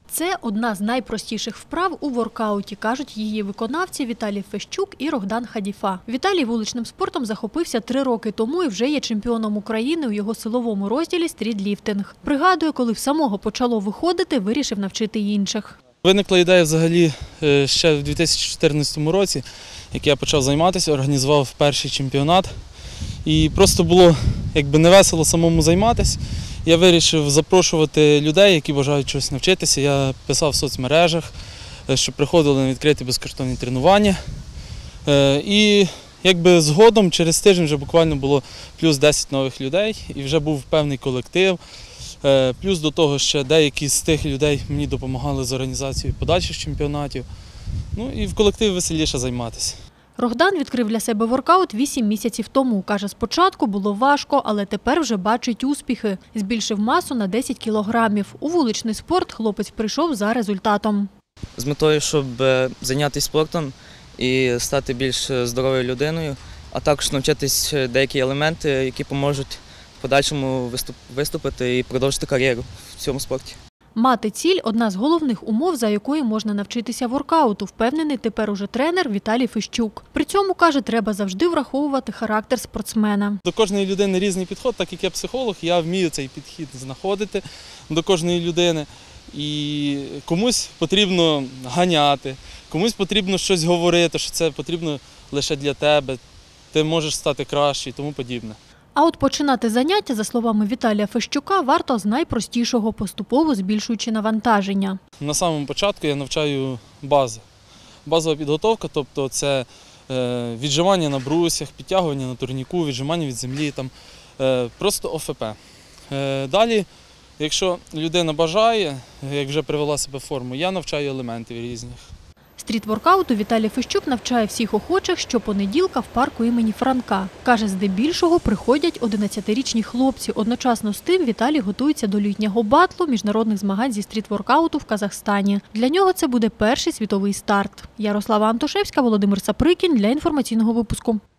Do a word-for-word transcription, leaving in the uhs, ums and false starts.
Це одна з найпростіших вправ у воркауті, кажуть її виконавці Віталій Фещук і Рогдан Хадіфа. Віталій вуличним спортом захопився три роки тому і вже є чемпіоном України у його силовому розділі стрітліфтинг. Пригадує, коли в самого почало виходити, вирішив навчити інших. Виникла ідея взагалі ще в дві тисячі чотирнадцятому році, як я почав займатися, організував перший чемпіонат. І просто було якби невесело самому займатися. Я вирішив запрошувати людей, які бажають щось навчитися. Я писав в соцмережах, щоб приходили на відкриті безкоштовні тренування. І якби згодом через тиждень вже буквально було плюс десять нових людей і вже був певний колектив. Плюс до того ще деякі з тих людей мені допомагали з організацією подальших чемпіонатів. Ну і в колективі веселіше займатися. Рогдан відкрив для себе воркаут вісім місяців тому. Каже, спочатку було важко, але тепер вже бачить успіхи. Збільшив масу на десять кілограмів. У вуличний спорт хлопець прийшов за результатом. З метою, щоб зайнятися спортом і стати більш здоровою людиною, а також навчитись деякі елементи, які поможуть в подальшому виступити і продовжити кар'єру в цьому спорті. Мати ціль – одна з головних умов, за якою можна навчитися воркауту, впевнений тепер уже тренер Віталій Фещук. При цьому, каже, треба завжди враховувати характер спортсмена. До кожної людини різний підхід, так як я психолог, я вмію цей підхід знаходити до кожної людини. І комусь потрібно ганяти, комусь потрібно щось говорити, що це потрібно лише для тебе, ти можеш стати краще і тому подібне. А от починати заняття, за словами Віталія Фещука, варто з найпростішого, поступово збільшуючи навантаження. На самому початку я навчаю бази. Базова підготовка, тобто це віджимання на брусях, підтягування на турніку, віджимання від землі, там, просто О Ф П. Далі, якщо людина бажає, як вже привела себе в форму, я навчаю елементів різних. Стріт-воркауту Віталій Фещук навчає всіх охочих щопонеділка в парку імені Франка. Каже, здебільшого приходять одинадцятирічні хлопці. Одночасно з тим Віталій готується до літнього батлу міжнародних змагань зі стріт-воркауту в Казахстані. Для нього це буде перший світовий старт. Ярослава Антошевська, Володимир Саприкін для інформаційного випуску.